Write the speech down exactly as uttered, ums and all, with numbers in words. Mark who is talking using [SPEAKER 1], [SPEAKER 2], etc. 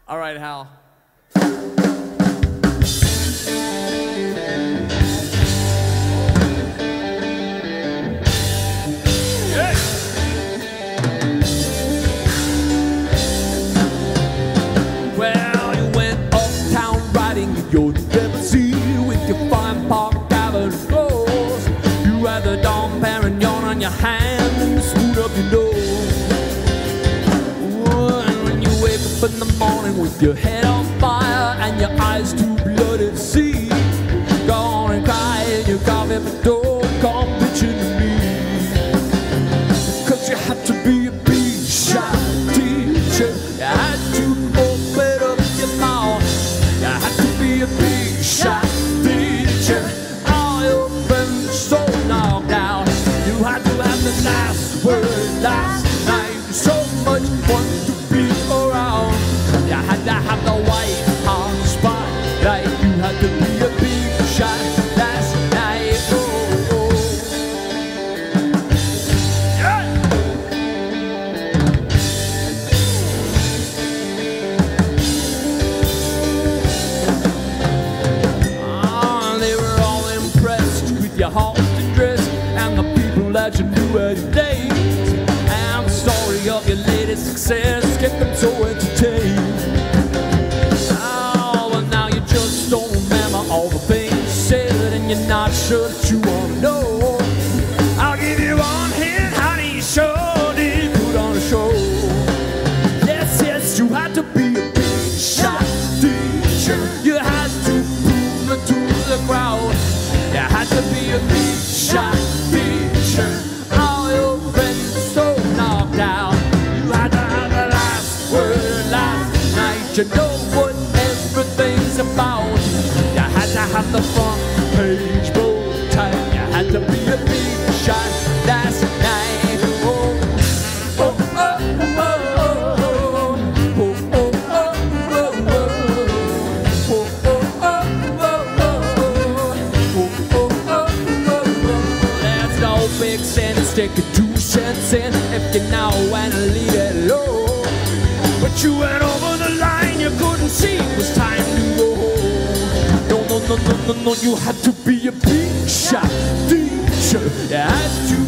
[SPEAKER 1] All right, Hal.
[SPEAKER 2] Well, you went uptown riding in your Devil Sea with your fine Park Avenue clothes. You had the Dom Perignon on your hand and the swoon up your nose. Ooh, and when you wake up in the morning with your head on fire and your eyes too bloody to see, go on and cry in your coffee, but don't come bitching to me. Cause you had to be a big shot teacher. You had to open up your mouth. You had to be a big shot teacher. All your friends so knocked out. You had to have the last word last night. So much fun to be around. You had to have the white hot spotlight. You had to be a big shot last night. Oh, oh. Yeah. Ah, they were all impressed with your halted dress and the people that you knew at your days. And the story of your latest success kept them so entertained. Oh, well now you just don't remember all the things you said, and you're not sure that you want to know. I'll give you one hint, honey, you sure did put on a show. Yes, yes, you had to be a big shot teacher. You had to prove it to the crowd. You had to be a big shot teacher. All your friends were so knocked out. You had to have the last word last night. You know what everything's about. You had to have the front page bow tie. You had to be a big shot last night. Oh, oh, oh, oh, oh, oh, oh, oh, oh, oh, oh, oh. There's no big sin in sticking two cents in if you now want to leave it low. But you went over the line, you couldn't see it was time to go home. No, no, no, no, no, no, you had to be a big shot teacher. You had to